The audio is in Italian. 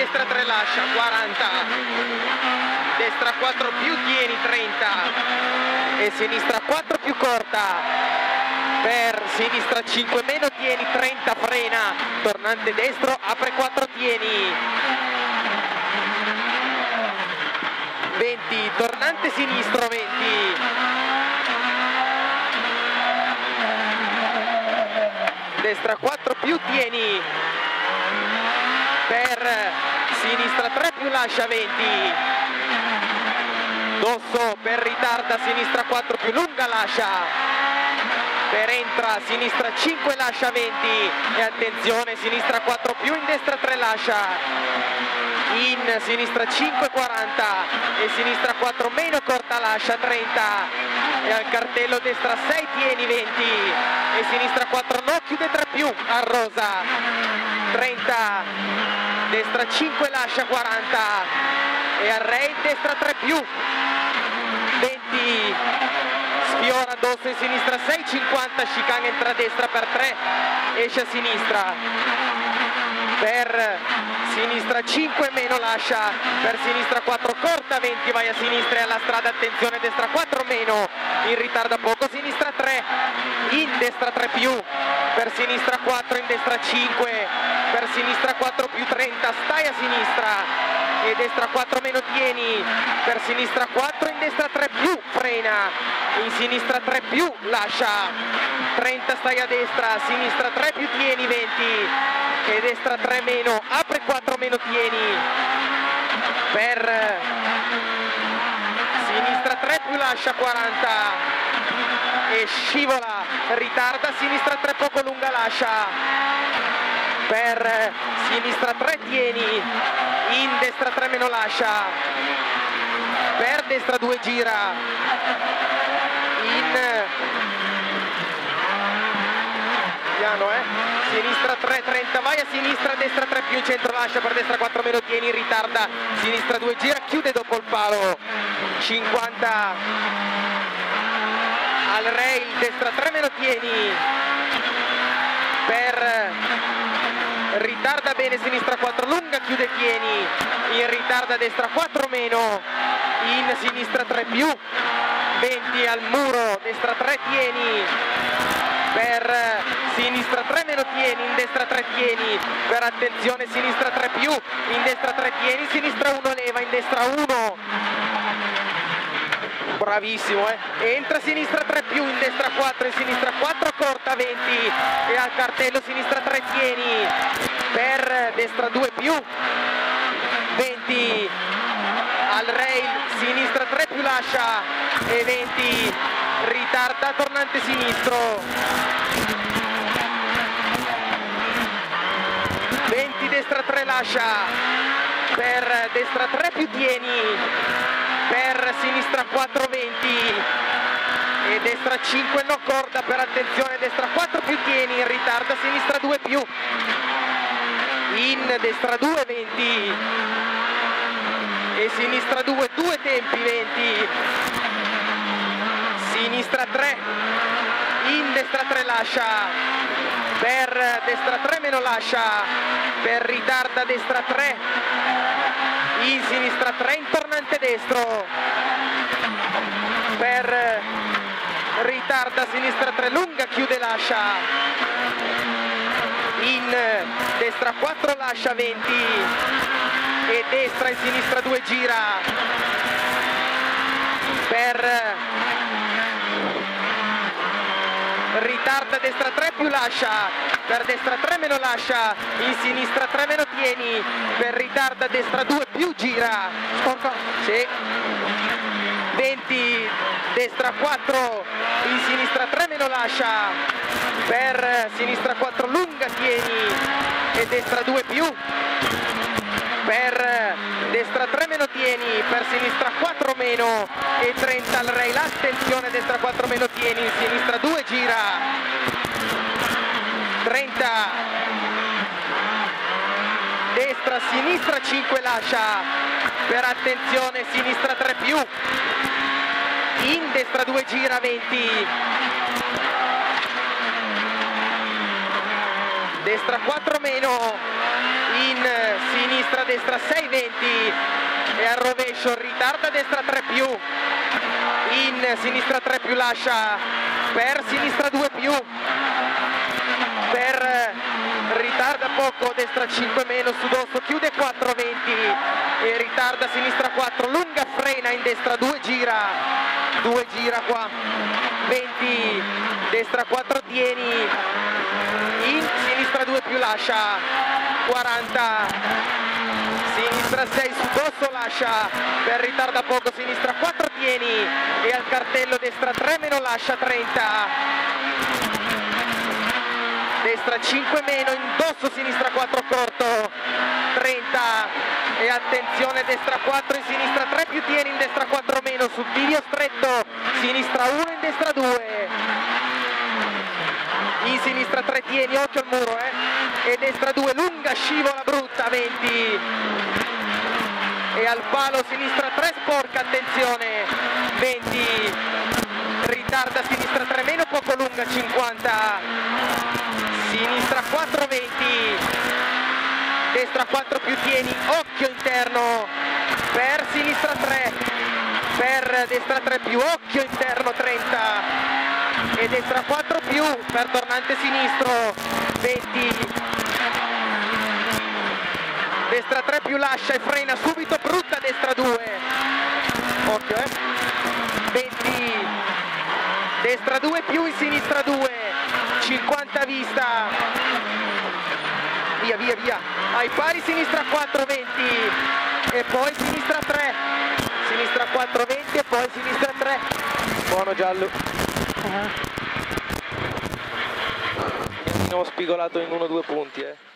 destra 3 lascia 40, destra 4 più tieni 30 e sinistra 4 più corta per sinistra 5 meno tieni 30, frena, tornante destro, apre 4 tieni 20, tornante sinistro 20, destra 4 più tieni per sinistra 3 più lascia 20, dosso per ritarda sinistra 4 più lunga lascia, per entra sinistra 5 lascia 20 e attenzione sinistra 4 più in destra 3 lascia, in sinistra 5 40 e sinistra 4 meno corta lascia 30 e al cartello destra 6 tieni 20 e sinistra 4 no chiude 3 più a rosa 30, destra 5 lascia 40 e al rail destra 3 più 20, sfiora addosso in sinistra 6 50, chicane entra a destra per 3, esce a sinistra per sinistra 5 meno lascia, per sinistra 4 corta 20 vai a sinistra e alla strada attenzione destra 4 meno, in ritarda poco sinistra 3, in destra 3 più, per sinistra 4 in destra 5, per sinistra 4 più 30 stai a sinistra e destra 4 meno tieni, per sinistra 4 in destra 3 più frena, in sinistra 3 più lascia 30 stai a destra, sinistra 3 più tieni 20 e destra 3 meno, apre 4 meno tieni per sinistra 3 più lascia 40 e scivola, ritarda sinistra 3 poco lunga lascia per sinistra 3 tieni, in destra 3 meno lascia, per destra 2 gira, in piano sinistra 3 30 vai a sinistra, destra 3 più in centro lascia, per destra 4 meno tieni, in ritarda sinistra 2 gira, chiude dopo il palo 50 al rail, destra 3 meno tieni per ritarda bene sinistra 4 lunga chiude tieni, in ritarda destra 4 meno, in sinistra 3 più 20 al muro, destra 3 tieni per sinistra 3 meno tieni, in destra 3 tieni per attenzione sinistra 3 più, in destra 3 tieni, sinistra 1 leva, in destra 1 bravissimo entra sinistra 3 più, in destra 4, in sinistra 4 corta 20 e al cartello sinistra 3 tieni per destra 2 più 20 al rail, sinistra 3 più lascia e 20 ritarda tornante sinistro 20 destra 3 lascia per destra 3 più tieni per sinistra 4 20 e destra 5 no corda per attenzione destra 4 più tieni, in ritarda sinistra 2 più, in destra 2 20 e sinistra 2 2 tempi 20, sinistra 3 in destra 3 lascia per destra 3 meno lascia per ritarda destra 3, in sinistra 3 in tornante destro per ritarda sinistra 3 lunga chiude lascia, in destra 4 lascia 20 e destra e sinistra 2 gira per ritarda destra 3 più lascia, per destra 3 meno lascia, in sinistra 3 meno tieni, per ritarda destra 2 più gira, sì. 20 destra 4, in sinistra 3 meno lascia, per sinistra 4 lunga tieni e destra 2 più, per destra 3 meno tieni, per sinistra 4 meno e 30 al rail, attenzione destra 4 meno tieni, in sinistra 2 gira 30 destra sinistra 5 lascia per attenzione sinistra 3 più, in destra 2 gira 20 destra 4 meno, in sinistra sinistra destra 6-20 e al rovescio ritarda destra 3 più, in sinistra 3 più lascia per sinistra 2 più, per ritarda poco destra 5 meno su dosso, chiude 4-20 e ritarda sinistra 4, lunga frena in destra 2 gira qua 20, destra 4 tieni, in sinistra 2 più lascia 40, sinistra 6 su dosso lascia per ritarda poco, sinistra 4 tieni e al cartello destra 3 meno lascia 30, destra 5 meno in dosso sinistra 4 corto 30 e attenzione destra 4 in sinistra 3 più tieni in destra 4 meno su bivio stretto, sinistra 1 in destra 2, in sinistra 3 tieni, occhio al muro e destra 2 lunga scivola brutta 20 e al palo sinistra 3 sporca, attenzione 20, ritarda sinistra 3 meno poco lunga 50, sinistra 4 20, destra 4 più tieni, occhio interno per sinistra 3, per destra 3 più, occhio interno 30 e destra 4 più per tornante sinistro 20, destra 3 più lascia e frena subito brutta destra 2, occhio 20, destra 2 più in sinistra 2, 50 vista, via, ai pari sinistra 4 20 e poi sinistra 3, sinistra 4 20 e poi sinistra 3, buono giallo, non ho spigolato in 1-2 punti